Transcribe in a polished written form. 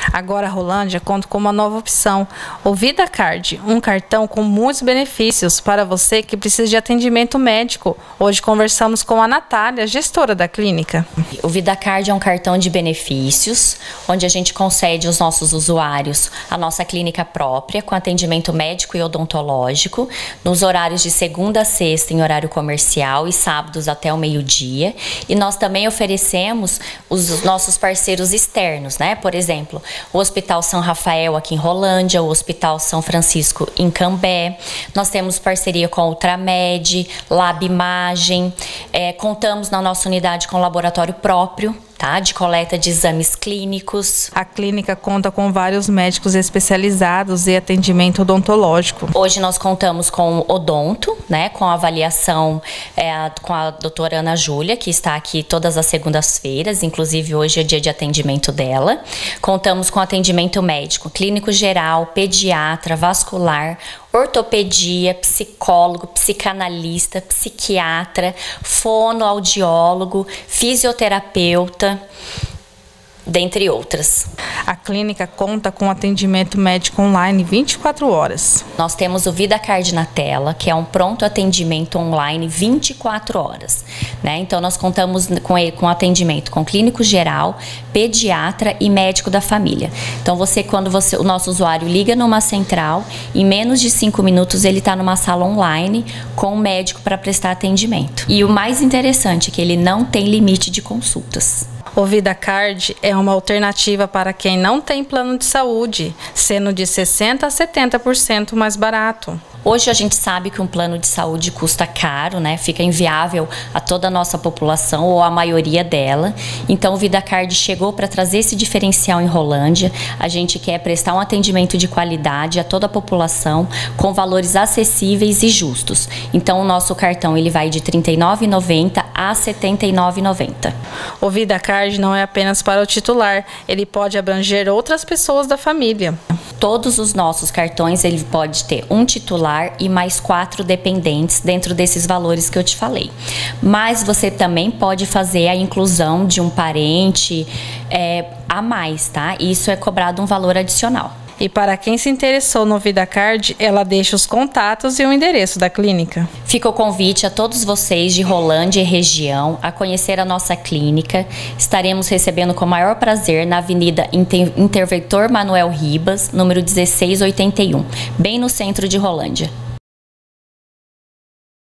Agora a Rolândia conta com uma nova opção, o VidaCard, um cartão com muitos benefícios para você que precisa de atendimento médico. Hoje conversamos com a Natália, gestora da clínica. O VidaCard é um cartão de benefícios, onde a gente concede aos nossos usuários a nossa clínica própria, com atendimento médico e odontológico, nos horários de segunda a sexta em horário comercial e sábados até o meio-dia. E nós também oferecemos os nossos parceiros externos, né? Por exemplo, o Hospital São Rafael aqui em Rolândia, o Hospital São Francisco em Cambé. Nós temos parceria com a Ultramed, Lab Imagem, contamos na nossa unidade com laboratório próprio, tá? De coleta de exames clínicos. A clínica conta com vários médicos especializados e atendimento odontológico. Hoje nós contamos com odonto, né? Com avaliação com a doutora Ana Júlia, que está aqui todas as segundas-feiras, inclusive hoje é dia de atendimento dela. Contamos com atendimento médico, clínico geral, pediatra, vascular, ortopedia, psicólogo, psicanalista, psiquiatra, fonoaudiólogo, fisioterapeuta, dentre outras. A clínica conta com atendimento médico online 24 horas. Nós temos o VidaCard na tela, que é um pronto atendimento online 24 horas. Né? Então, nós contamos com atendimento com clínico geral, pediatra e médico da família. Então, quando o nosso usuário liga numa central, em menos de 5 minutos ele está numa sala online com um médico para prestar atendimento. E o mais interessante é que ele não tem limite de consultas. O VidaCard é uma alternativa para quem não tem plano de saúde, sendo de 60% a 70% mais barato. Hoje a gente sabe que um plano de saúde custa caro, né? Fica inviável a toda a nossa população ou a maioria dela. Então o VidaCard chegou para trazer esse diferencial em Rolândia. A gente quer prestar um atendimento de qualidade a toda a população com valores acessíveis e justos. Então o nosso cartão ele vai de R$ 39,90 a R$ 79,90. O VidaCard não é apenas para o titular, ele pode abranger outras pessoas da família. Todos os nossos cartões ele pode ter um titular e mais 4 dependentes dentro desses valores que eu te falei. Mas você também pode fazer a inclusão de um parente a mais, tá? Isso é cobrado um valor adicional. E para quem se interessou no VidaCard, ela deixa os contatos e o endereço da clínica. Fica o convite a todos vocês de Rolândia e região a conhecer a nossa clínica. Estaremos recebendo com o maior prazer na Avenida Interventor Manuel Ribas, número 1681, bem no centro de Rolândia.